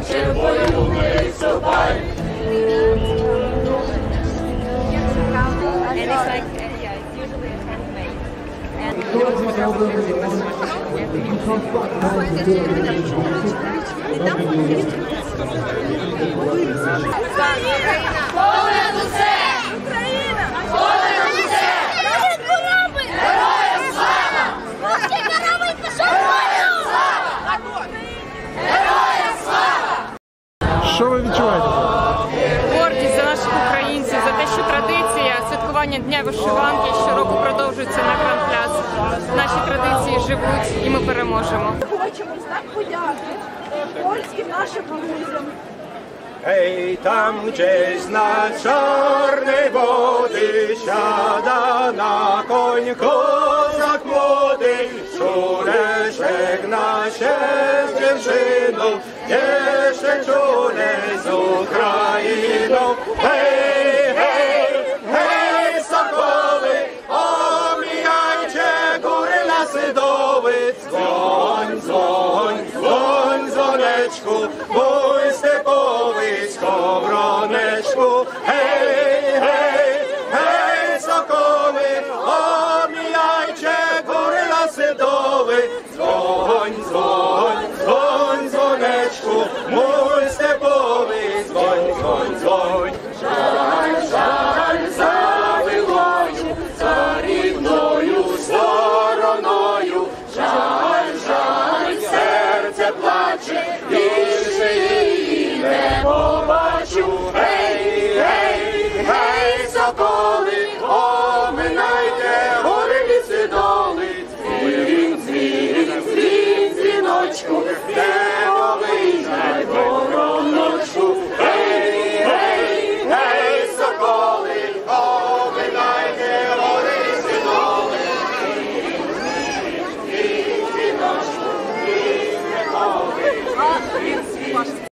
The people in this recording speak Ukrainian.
się w boju nie cofaj. Понад усе! Україна! Понад усе! Понад корабль! Героям слава! Морський корабль пішов бою! Слава! Героям слава! Що ви відчуваєте? Гордість за наших українців, за те, що традиція святкування Дня вишиванки щороку продовжується на Гранд-Пляц. Наші традиції живуть і ми переможемо. Хочемо знак подяки польським нашим друзям. Hej, tam gdzieś na czarnej wody siada na koń kozak młody, czule żegna się z dziewczyną, jeszcze czule z Ukrainą. Hej, hej, hej, sokoły, omijajcie góry, lasy, doły, dzwoń, dzwoń, dzwoń, dzwoneczku, mój stepowy, skowroneczku. Hej, hej, hej, sokoły, omijajcie góry, lasy, doły, dzwoń, dzwoń, dzwoń, dzwoneczku, mój